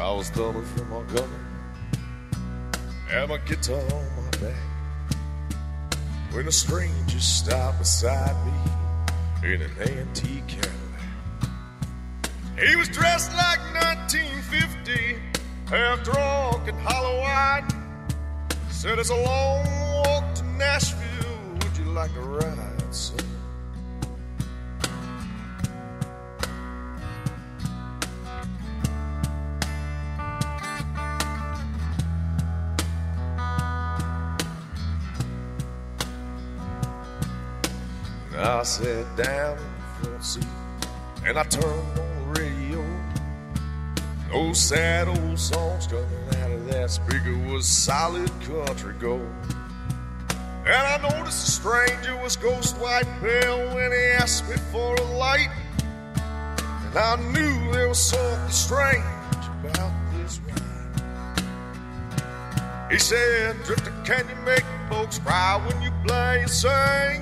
I was thumbing from my gun, had my guitar on my back, when a stranger stopped beside me in an antique Cadillac. He was dressed like 1950, half drunk and hollow-eyed. Said, it's a long walk to Nashville, would you like to ride, son? I sat down in the front seat and I turned on the radio. Those sad old songs coming out of that speaker was solid country gold. And I noticed the stranger was ghost white pale when he asked me for a light. And I knew there was something strange about this ride. He said, Drifter, can you make folks cry when you play and sing?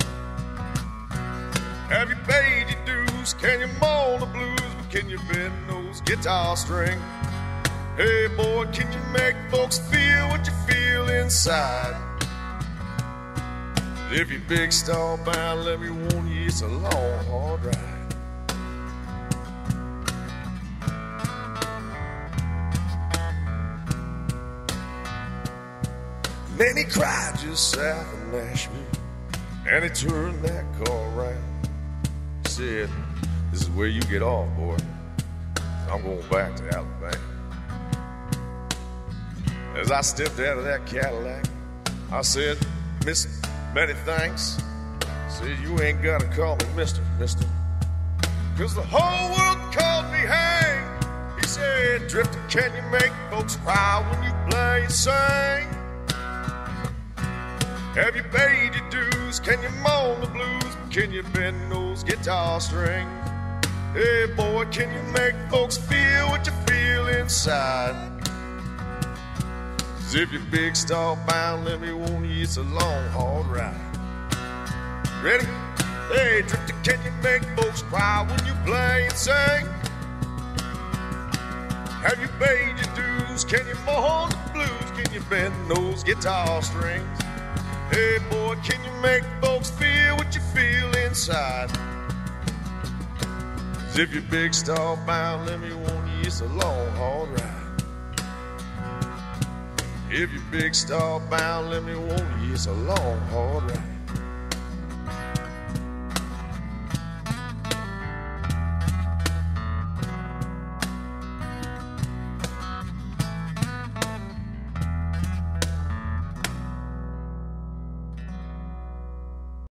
Have you paid your dues? Can you moan the blues? But can you bend those guitar strings? Hey boy, can you make folks feel what you feel inside? If you're big star bound, let me warn you, it's a long, hard ride. Then he cried just south of Nashville, and he turned that car around. Said, this is where you get off, boy. I'm going back to Alabama. As I stepped out of that Cadillac, I said, Miss, many thanks. Said, you ain't got to call me mister, because the whole world called me Hank. He said, Drifter, can you make folks cry when you play and sing? Have you paid your dues? Can you moan the blues? Can you bend those guitar strings? Hey boy, can you make folks feel what you feel inside? 'Cause if you're big star bound, let me warn you, it's a long, hard ride. Ready? Hey Drifter, can you make folks cry when you play and sing? Have you paid your dues? Can you moan the blues? Can you bend those guitar strings? Hey boy, can you make folks feel what you feel inside? 'Cause if you're big star bound, let me warn you, it's a long, hard ride. If you're big star bound, let me warn you, it's a long, hard ride.